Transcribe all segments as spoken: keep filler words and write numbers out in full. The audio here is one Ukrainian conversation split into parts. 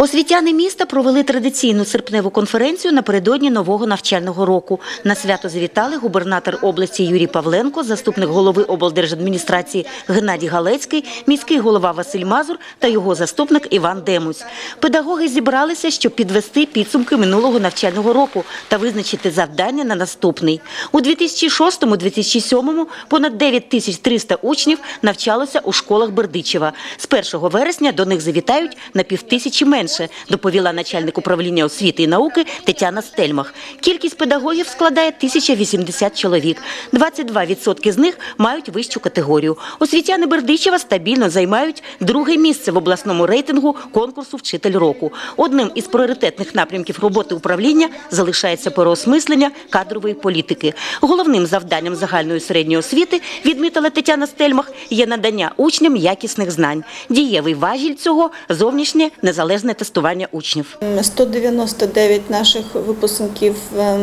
Освітяни міста провели традиційну серпневу конференцію напередодні нового навчального року. На свято завітали губернатор області Юрій Павленко, заступник голови облдержадміністрації Геннадій Галецький, міський голова Василь Мазур та його заступник Іван Демусь. Педагоги зібралися, щоб підвести підсумки минулого навчального року та визначити завдання на наступний. У дві тисячі шостому - дві тисячі сьомому понад дев'ять тисяч триста учнів навчалося у школах Бердичева. З першого вересня до них завітають на півтисячі менше, доповіла начальник управління освіти і науки Тетяна Стельмах. Кількість педагогів складає тисяча вісімдесят чоловік. двадцять два відсотки з них мають вищу категорію. Освітяни Бердичева стабільно займають друге місце в обласному рейтингу конкурсу «Вчитель року». Одним із пріоритетних напрямків роботи управління залишається переосмислення кадрової політики. Головним завданням загальної середньої освіти, відмітила Тетяна Стельмах, є надання учням якісних знань. Дієвий важіль цього – зовнішнє незалежне тестування учнів. сто дев'яносто дев'ять наших випускників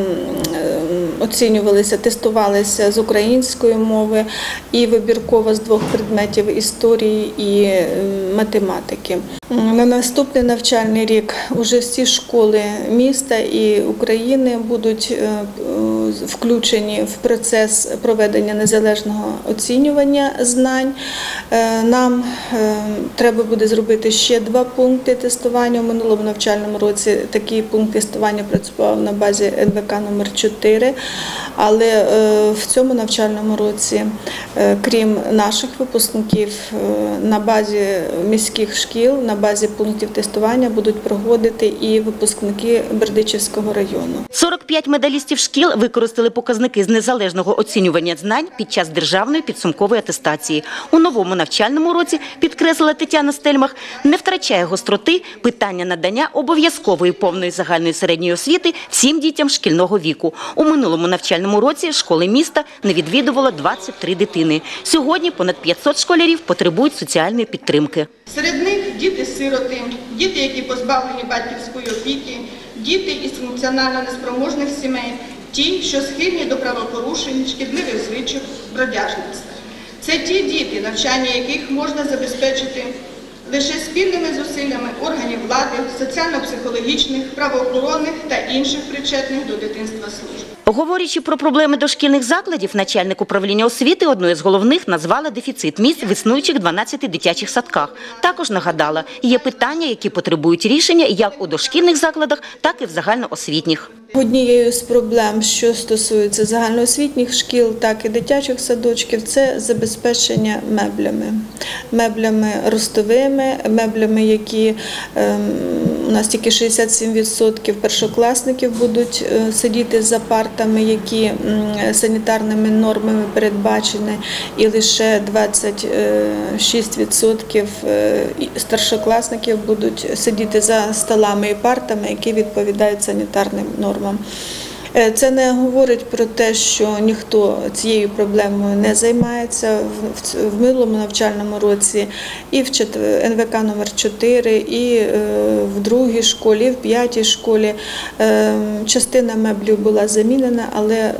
оцінювалися, тестувалися з української мови і вибірково з двох предметів – історії і математики. На наступний навчальний рік уже всі школи міста і України будуть включені в процес проведення незалежного оцінювання знань. Нам треба буде зробити ще два пункти тестування. У минулому навчальному році такий пункт тестування працював на базі ен ве ка номер чотири, але в цьому навчальному році, крім наших випускників, на базі міських шкіл, на базі пунктів тестування будуть проводити і випускники Бердичевського району. сорок п'ять медалістів шкіл використали показники з незалежного оцінювання знань під час державної підсумкової атестації. У новому навчальному році, підкреслила Тетяна Стельмах, не втрачає гостроти питання надання обов'язкової повної загальної середньої освіти всім дітям шкільного віку. У минулому навчальному році школи міста не відвідувало двадцять три дитини. Сьогодні понад п'ятсот школярів потребують соціальної підтримки. Серед них діти-сироти, діти, які позбавлені батьківської опіки, діти із функціонально неспроможних сімей, ті, що схильні до правопорушень, шкідливих звичок, бродяжництва. Це ті діти, навчання яких можна забезпечити лише спільними зусиллями органів влади, соціально-психологічних, правоохоронних та інших причетних до дитинства служб. Говорячи про проблеми дошкільних закладів, начальник управління освіти одною з головних назвала дефіцит місць в існуючих дванадцяти дитячих садках. Також нагадала, є питання, які потребують рішення як у дошкільних закладах, так і в загальноосвітніх. Однією з проблем, що стосується загальноосвітніх шкіл, так і дитячих садочків, це забезпечення меблями. Меблями ростовими, меблями, які у нас тільки шістдесят сім відсотків першокласників будуть сидіти за партами, які санітарними нормами передбачені, і лише двадцять шість відсотків старшокласників будуть сидіти за столами і партами, які відповідають санітарним нормам. Це не говорить про те, що ніхто цією проблемою не займається. В минулому навчальному році і в ен ве ка номер чотири, і в другій школі, і в п'ятій школі частина меблів була замінена, але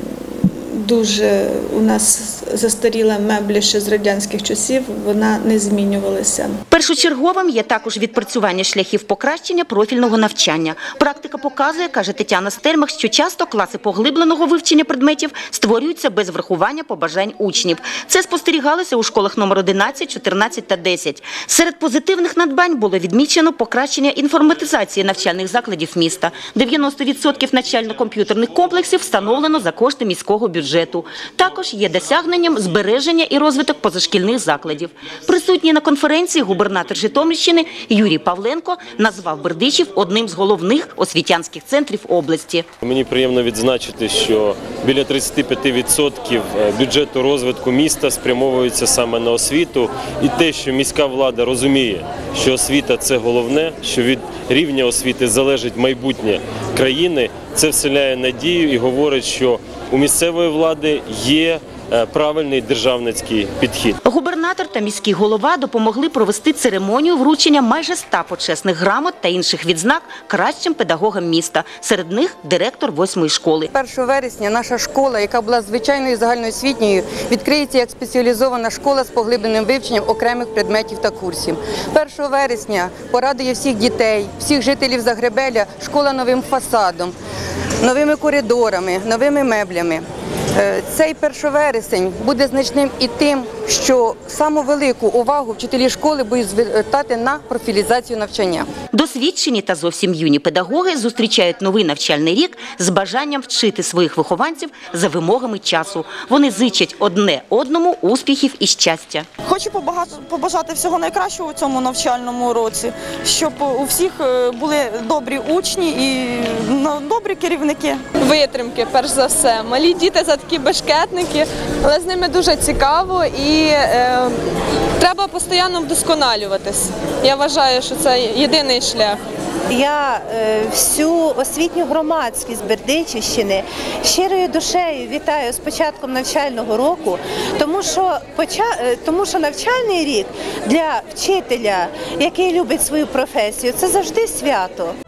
дуже у нас застаріла меблі ще з радянських часів, вона не змінювалася. Першочерговим є також відпрацювання шляхів покращення профільного навчання. Практика показує, каже Тетяна Стельмах, що часто класи поглибленого вивчення предметів створюються без врахування побажань учнів. Це спостерігалося у школах номер одинадцять, чотирнадцять та десять. Серед позитивних надбань було відмічено покращення інформатизації навчальних закладів міста. дев'яносто відсотків навчально-комп'ютерних комплексів встановлено за кошти міського бюджету. Також є досягненням збереження і розвиток позашкільних закладів. Присутній на конференції губернатор Житомирщини Юрій Павленко назвав Бердичів одним з головних освітянських центрів області. Мені приємно відзначити, що біля тридцяти п'яти відсотків бюджету розвитку міста спрямовується саме на освіту. І те, що міська влада розуміє, що освіта – це головне, що від рівня освіти залежить майбутнє країни, це вселяє надію і говорить, що у місцевої влади є е, правильний державницький підхід. Губернатор та міський голова допомогли провести церемонію вручення майже ста почесних грамот та інших відзнак кращим педагогам міста. Серед них директор восьмої школи. першого вересня наша школа, яка була звичайною загальноосвітньою, відкриється як спеціалізована школа з поглибленим вивченням окремих предметів та курсів. першого вересня порадує всіх дітей, всіх жителів Загребеля школа новим фасадом, новими коридорами, новими меблями. Цей перший вересень буде значним і тим, що саму велику увагу вчителі школи будуть звертати на профілізацію навчання. Досвідчені та зовсім юні педагоги зустрічають новий навчальний рік з бажанням вчити своїх вихованців за вимогами часу. Вони зичать одне одному успіхів і щастя. Хочу побажати всього найкращого у цьому навчальному році, щоб у всіх були добрі учні і добрі керівники. Витримки, перш за все. Малі діти за такі бешкетники, але з ними дуже цікаво і е, треба постійно вдосконалюватись. Я вважаю, що це єдиний шлях. Я е, всю освітню громадськість Бердичівщини щирою душею вітаю з початком навчального року, тому що, поча... тому що навчальний рік для вчителя, який любить свою професію, це завжди свято.